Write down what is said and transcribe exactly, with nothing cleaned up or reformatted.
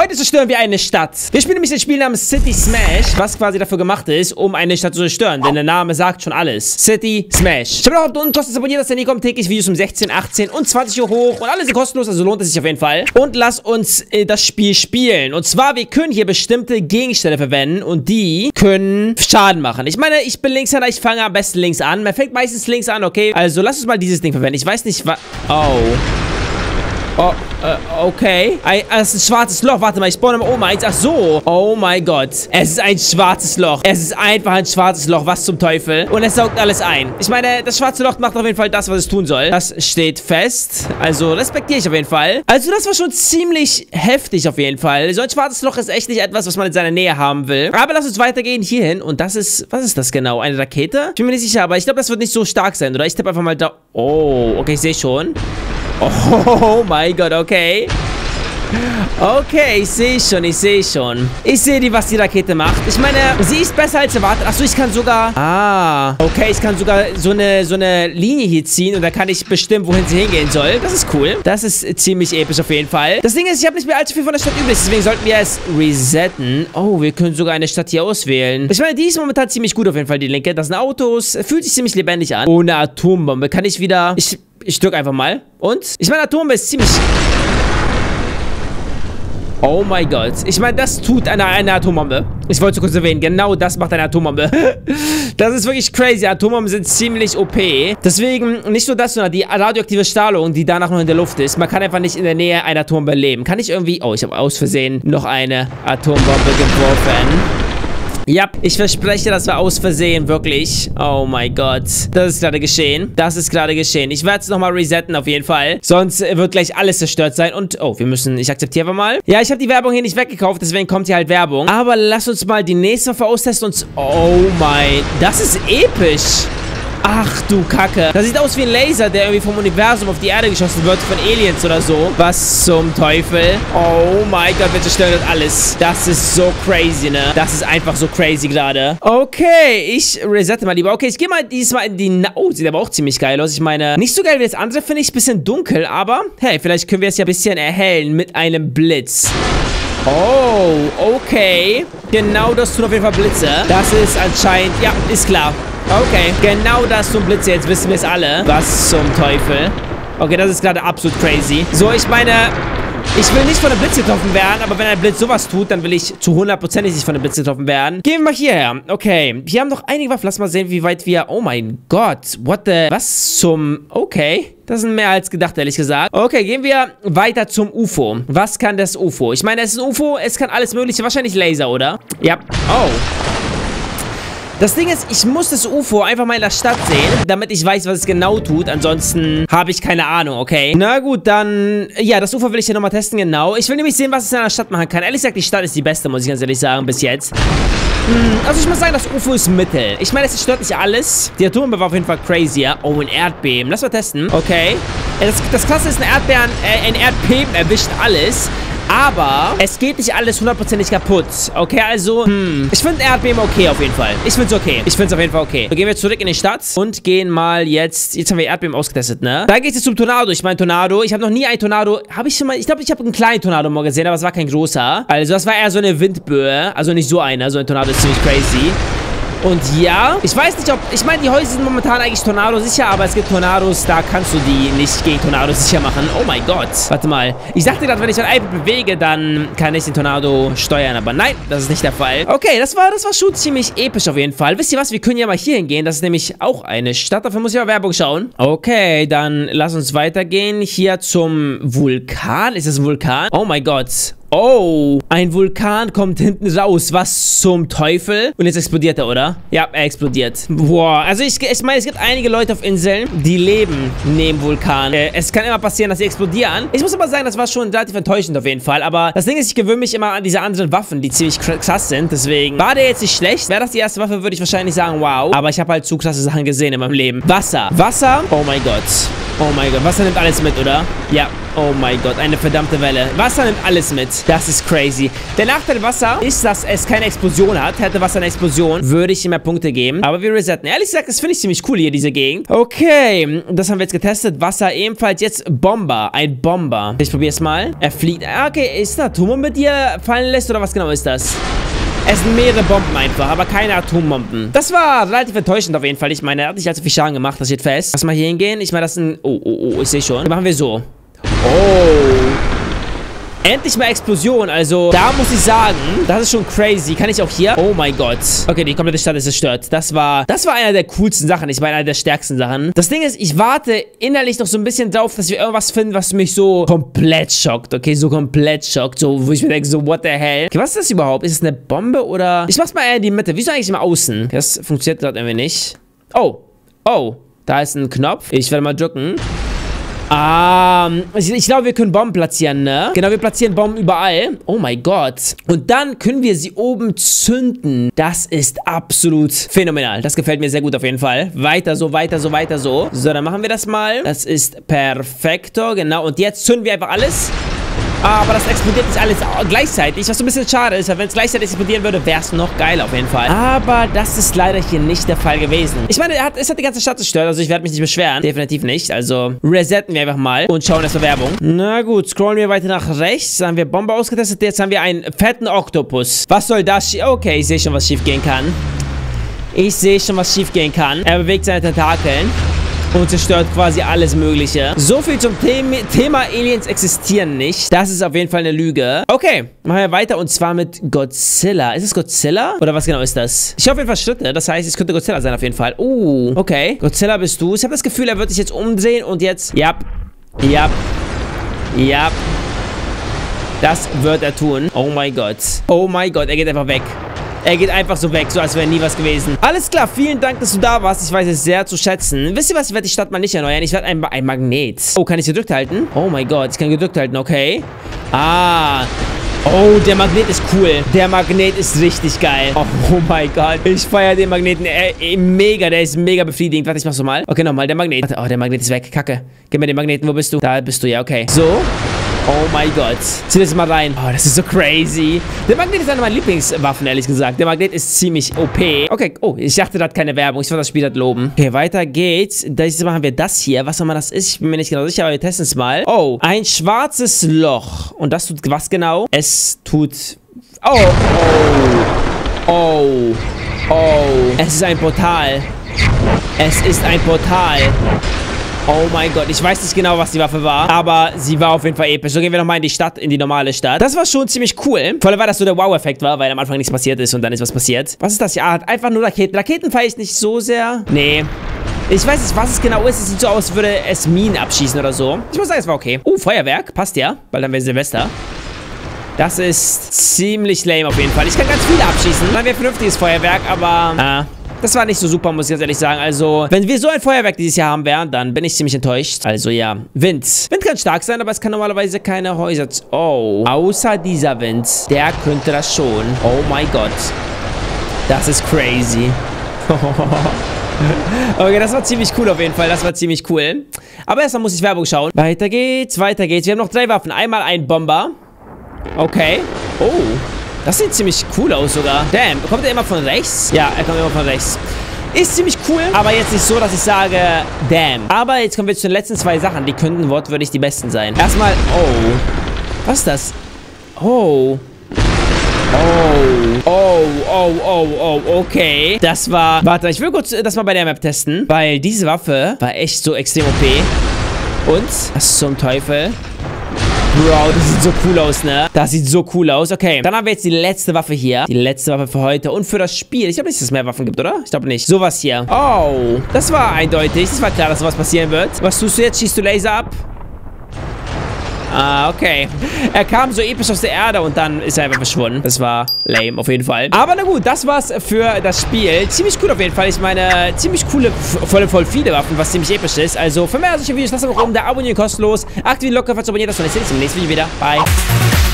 Heute zerstören wir eine Stadt. Wir spielen nämlich ein Spiel namens City Smash, was quasi dafür gemacht ist, um eine Stadt zu zerstören. Denn der Name sagt schon alles. City Smash. Schau mal auf unten, kostenlos abonnieren, dass der nie kommt. Täglich Videos um sechzehn, achtzehn und zwanzig Uhr hoch. Und alles sind kostenlos, also lohnt es sich auf jeden Fall. Und lass uns äh, das Spiel spielen. Und zwar, wir können hier bestimmte Gegenstände verwenden. Und die können Schaden machen. Ich meine, ich bin Linkshänder, ich fange am besten links an. Man fängt meistens links an, okay? Also lass uns mal dieses Ding verwenden. Ich weiß nicht, was... Oh... Oh, äh, okay. Ein, das ist ein schwarzes Loch. Warte mal, ich spawne mal oben eins. Ach so. Oh mein Gott. Es ist ein schwarzes Loch. Es ist einfach ein schwarzes Loch. Was zum Teufel? Und es saugt alles ein. Ich meine, das schwarze Loch macht auf jeden Fall das, was es tun soll. Das steht fest. Also, respektiere ich auf jeden Fall. Also, das war schon ziemlich heftig auf jeden Fall. So ein schwarzes Loch ist echt nicht etwas, was man in seiner Nähe haben will. Aber lass uns weitergehen hierhin. Und das ist... Was ist das genau? Eine Rakete? Ich bin mir nicht sicher, aber ich glaube, das wird nicht so stark sein, oder? Ich tippe einfach mal da... Oh, okay, ich sehe schon. Oh mein Gott, okay. Okay, ich sehe schon, ich sehe schon. Ich sehe die, was die Rakete macht. Ich meine, sie ist besser als erwartet. Achso, ich kann sogar... Ah, okay, ich kann sogar so eine, so eine Linie hier ziehen und da kann ich bestimmen, wohin sie hingehen soll. Das ist cool. Das ist ziemlich episch auf jeden Fall. Das Ding ist, ich habe nicht mehr allzu viel von der Stadt übrig, deswegen sollten wir es resetten. Oh, wir können sogar eine Stadt hier auswählen. Ich meine, die ist momentan ziemlich gut auf jeden Fall, die linke. Das sind Autos. Fühlt sich ziemlich lebendig an. Ohne Atombombe kann ich wieder... Ich... Ich drücke einfach mal. Und? Ich meine, Atombombe ist ziemlich... Oh mein Gott. Ich meine, das tut eine, eine Atombombe. Ich wollte es kurz erwähnen. Genau das macht eine Atombombe. Das ist wirklich crazy. Atombomben sind ziemlich O P. Deswegen nicht nur das, sondern die radioaktive Strahlung, die danach noch in der Luft ist. Man kann einfach nicht in der Nähe einer Atombombe leben. Kann ich irgendwie... Oh, ich habe aus Versehen noch eine Atombombe geworfen. Ja, ich verspreche, das war aus Versehen, wirklich. Oh mein Gott. Das ist gerade geschehen. Das ist gerade geschehen. Ich werde es nochmal resetten, auf jeden Fall. Sonst wird gleich alles zerstört sein. Und, oh, wir müssen, ich akzeptiere einfach mal. Ja, ich habe die Werbung hier nicht weggekauft, deswegen kommt hier halt Werbung. Aber lass uns mal die nächste Waffe austesten und... Oh mein... Das ist episch. Ach du Kacke. Das sieht aus wie ein Laser, der irgendwie vom Universum auf die Erde geschossen wird, von Aliens oder so. Was zum Teufel? Oh mein Gott, wir zerstören das alles. Das ist so crazy, ne? Das ist einfach so crazy gerade. Okay, ich resette mal lieber. Okay, ich gehe mal diesmal in die... Na oh, sieht aber auch ziemlich geil aus. Ich meine, nicht so geil wie das andere, finde ich. Bisschen dunkel, aber hey, vielleicht können wir es ja ein bisschen erhellen mit einem Blitz. Oh, okay. Genau das tun auf jeden Fall Blitze. Das ist anscheinend... Ja, ist klar. Okay, genau das zum Blitz. Jetzt wissen wir es alle. Was zum Teufel? Okay, das ist gerade absolut crazy. So, ich meine, ich will nicht von einem Blitz getroffen werden, aber wenn ein Blitz sowas tut, dann will ich zu hundert Prozent nicht von einem Blitz getroffen werden. Gehen wir mal hierher. Okay, hier haben noch einige Waffen. Lass mal sehen, wie weit wir... Oh mein Gott, what the... Was zum... Okay, das sind mehr als gedacht, ehrlich gesagt. Okay, gehen wir weiter zum U F O. Was kann das U F O? Ich meine, es ist ein U F O, es kann alles mögliche. Wahrscheinlich Laser, oder? Ja. Oh. Das Ding ist, ich muss das U F O einfach mal in der Stadt sehen, damit ich weiß, was es genau tut. Ansonsten habe ich keine Ahnung, okay? Na gut, dann... Ja, das U F O will ich hier nochmal testen, genau. Ich will nämlich sehen, was es in der Stadt machen kann. Ehrlich gesagt, die Stadt ist die beste, muss ich ganz ehrlich sagen, bis jetzt. Hm, also ich muss sagen, das U F O ist Mittel. Ich meine, es zerstört nicht alles. Die Atombombe war auf jeden Fall crazy, ja? Oh, ein Erdbeben. Lass mal testen. Okay. Das, das Klasse ist, ein Erdbeeren, äh, ein Erdbeben erwischt alles. Aber es geht nicht alles hundertprozentig kaputt. Okay, also, hm. Ich finde Erdbeben okay auf jeden Fall. Ich finde es okay. Ich finde es auf jeden Fall okay. So, gehen wir zurück in die Stadt und gehen mal jetzt... Jetzt haben wir Erdbeben ausgetestet, ne? Dann geht es zum Tornado. Ich meine, Tornado. Ich habe noch nie einen Tornado... Habe ich schon mal... Ich glaube, ich habe einen kleinen Tornado mal gesehen, aber es war kein großer. Also, das war eher so eine Windböe. Also nicht so einer. So ein Tornado ist ziemlich crazy. Und ja, ich weiß nicht, ob... Ich meine, die Häuser sind momentan eigentlich Tornado-sicher, aber es gibt Tornados, da kannst du die nicht gegen Tornados sicher machen. Oh mein Gott. Warte mal. Ich dachte gerade, wenn ich ein iPad bewege, dann kann ich den Tornado steuern, aber nein, das ist nicht der Fall. Okay, das war, das war schon ziemlich episch auf jeden Fall. Wisst ihr was? Wir können ja mal hier hingehen. Das ist nämlich auch eine Stadt. Dafür muss ich mal Werbung schauen. Okay, dann lass uns weitergehen. Hier zum Vulkan. Ist das ein Vulkan? Oh mein Gott. Oh, ein Vulkan kommt hinten raus. Was zum Teufel? Und jetzt explodiert er, oder? Ja, er explodiert. Boah, also ich, ich meine, es gibt einige Leute auf Inseln, die leben neben Vulkan. Äh, es kann immer passieren, dass sie explodieren. Ich muss aber sagen, das war schon relativ enttäuschend auf jeden Fall. Aber das Ding ist, ich gewöhne mich immer an diese anderen Waffen, die ziemlich krass sind. Deswegen war der jetzt nicht schlecht. Wäre das die erste Waffe, würde ich wahrscheinlich sagen, wow. Aber ich habe halt zu krasse Sachen gesehen in meinem Leben. Wasser. Wasser. Oh mein Gott. Oh mein Gott, Wasser nimmt alles mit, oder? Ja. Oh mein Gott, eine verdammte Welle. Wasser nimmt alles mit. Das ist crazy. Der Nachteil Wasser ist, dass es keine Explosion hat. Hätte Wasser eine Explosion, würde ich ihm mehr Punkte geben. Aber wir resetten. Ehrlich gesagt, das finde ich ziemlich cool hier, diese Gegend. Okay, das haben wir jetzt getestet. Wasser ebenfalls. Jetzt Bomber. Ein Bomber. Ich probiere es mal. Er fliegt. Ah, okay, ist eine Atombombe mit dir fallen lässt oder was genau ist das? Es sind mehrere Bomben einfach, aber keine Atombomben. Das war relativ enttäuschend auf jeden Fall. Ich meine, er hat nicht allzu viel Schaden gemacht, das steht fest. Lass mal hier hingehen. Ich meine, das ist ein... Oh, oh, oh, ich sehe schon. Dann machen wir so. Oh. Endlich mal Explosion. Also, da muss ich sagen, das ist schon crazy. Kann ich auch hier? Oh mein Gott. Okay, die komplette Stadt ist zerstört. Das war, das war einer der coolsten Sachen. Ich meine, einer der stärksten Sachen. Das Ding ist, ich warte innerlich noch so ein bisschen drauf, dass wir irgendwas finden, was mich so komplett schockt. Okay, so komplett schockt. So, wo ich mir denke, so, what the hell? Okay, was ist das überhaupt? Ist es eine Bombe oder... Ich mach's mal eher in die Mitte. Wieso eigentlich immer außen? Das funktioniert gerade irgendwie nicht. Oh. Oh. Da ist ein Knopf. Ich werde mal drücken. Ah, ich, ich glaube, wir können Bomben platzieren, ne? Genau, wir platzieren Bomben überall. Oh mein Gott. Und dann können wir sie oben zünden. Das ist absolut phänomenal. Das gefällt mir sehr gut auf jeden Fall. Weiter so, weiter so, weiter so. So, dann machen wir das mal. Das ist perfekto, genau. Und jetzt zünden wir einfach alles. Aber das explodiert nicht alles gleichzeitig, was so ein bisschen schade ist, weil wenn es gleichzeitig explodieren würde, wäre es noch geil auf jeden Fall. Aber das ist leider hier nicht der Fall gewesen. Ich meine, er hat, es hat die ganze Stadt zerstört, also ich werde mich nicht beschweren. Definitiv nicht, also resetten wir einfach mal und schauen erstmal Werbung. Na gut, scrollen wir weiter nach rechts. Dann haben wir Bombe ausgetestet, jetzt haben wir einen fetten Oktopus. Was soll das? Okay, ich sehe schon, was schief gehen kann. Ich sehe schon, was schief gehen kann. Er bewegt seine Tentakeln und zerstört quasi alles Mögliche. So viel zum Thema, Thema Aliens existieren nicht. Das ist auf jeden Fall eine Lüge. Okay, machen wir weiter und zwar mit Godzilla. Ist es Godzilla? Oder was genau ist das? Ich habe auf jeden Fall Schritte. Das heißt, es könnte Godzilla sein auf jeden Fall. Oh, okay. Godzilla bist du. Ich habe das Gefühl, er wird sich jetzt umdrehen und jetzt... Ja, ja, ja. Das wird er tun. Oh mein Gott. Oh mein Gott, er geht einfach weg. Er geht einfach so weg, so als wäre nie was gewesen. Alles klar, vielen Dank, dass du da warst. Ich weiß es sehr zu schätzen. Wisst ihr was? Ich werde die Stadt mal nicht erneuern. Ich werde ein, ein Magnet. Oh, kann ich gedrückt halten? Oh mein Gott, ich kann gedrückt halten, okay. Ah. Oh, der Magnet ist cool. Der Magnet ist richtig geil. Oh, oh mein Gott. Ich feiere den Magneten. Äh, mega, der ist mega befriedigend. Warte, ich mach's so mal. Okay, nochmal, der Magnet. Warte, oh, der Magnet ist weg. Kacke. Gib mir den Magneten. Wo bist du? Da bist du, ja, okay. So. Oh mein Gott. Zieh das mal rein. Oh, das ist so crazy. Der Magnet ist eine meiner Lieblingswaffen, ehrlich gesagt. Der Magnet ist ziemlich O P. Okay, oh, ich dachte, das hat keine Werbung. Ich wollte das Spiel halt loben. Okay, weiter geht's. Jetzt machen wir das hier. Was auch immer das ist, ich bin mir nicht genau sicher, aber wir testen es mal. Oh, ein schwarzes Loch. Und das tut was genau? Es tut... Oh, oh, oh, oh. Es ist ein Portal. Es ist ein Portal. Oh mein Gott, ich weiß nicht genau, was die Waffe war, aber sie war auf jeden Fall episch. So gehen wir nochmal in die Stadt, in die normale Stadt. Das war schon ziemlich cool. Vor allem, weil das so der Wow-Effekt war, weil am Anfang nichts passiert ist und dann ist was passiert. Was ist das hier? Ah, einfach nur Raketen. Raketen feiere ich nicht so sehr. Nee. Ich weiß nicht, was es genau ist. Es sieht so aus, als würde es Minen abschießen oder so. Ich muss sagen, es war okay. Oh, Feuerwerk. Passt ja, weil dann wäre Silvester. Das ist ziemlich lame auf jeden Fall. Ich kann ganz viele abschießen. Dann wäre vernünftiges Feuerwerk, aber... Ah. Das war nicht so super, muss ich ganz ehrlich sagen. Also, wenn wir so ein Feuerwerk dieses Jahr haben werden, dann bin ich ziemlich enttäuscht. Also, ja. Wind. Wind kann stark sein, aber es kann normalerweise keine Häuser... Oh. Außer dieser Wind. Der könnte das schon. Oh mein Gott. Das ist crazy. Okay, das war ziemlich cool auf jeden Fall. Das war ziemlich cool. Aber erstmal muss ich Werbung schauen. Weiter geht's, weiter geht's. Wir haben noch drei Waffen. Einmal ein Bomber. Okay. Oh. Das sieht ziemlich cool aus sogar. Damn, kommt er immer von rechts? Ja, er kommt immer von rechts. Ist ziemlich cool, aber jetzt nicht so, dass ich sage, damn. Aber jetzt kommen wir zu den letzten zwei Sachen. Die könnten wortwörtlich die besten sein. Erstmal, oh. Was ist das? Oh. Oh. Oh, oh, oh, oh, okay. Das war... Warte, ich will kurz das mal bei der Map testen. Weil diese Waffe war echt so extrem O P. Und? Was zum Teufel? Bro, das sieht so cool aus, ne? Das sieht so cool aus. Okay, dann haben wir jetzt die letzte Waffe hier. Die letzte Waffe für heute und für das Spiel. Ich glaube nicht, dass es mehr Waffen gibt, oder? Ich glaube nicht. Sowas hier. Oh, das war eindeutig. Das war klar, dass sowas passieren wird. Was tust du jetzt? Schießt du Laser ab? Ah, okay. Er kam so episch aus der Erde und dann ist er einfach verschwunden. Das war lame, auf jeden Fall. Aber na gut, das war's für das Spiel. Ziemlich cool auf jeden Fall. Ich meine, ziemlich coole, voll, voll viele Waffen, was ziemlich episch ist. Also, für mehr solche Videos, lasst einfach oben da abonnieren kostenlos. Aktivieren Glocke, falls du abonniert hast. Und ich sehe dich im nächsten Video wieder. Bye.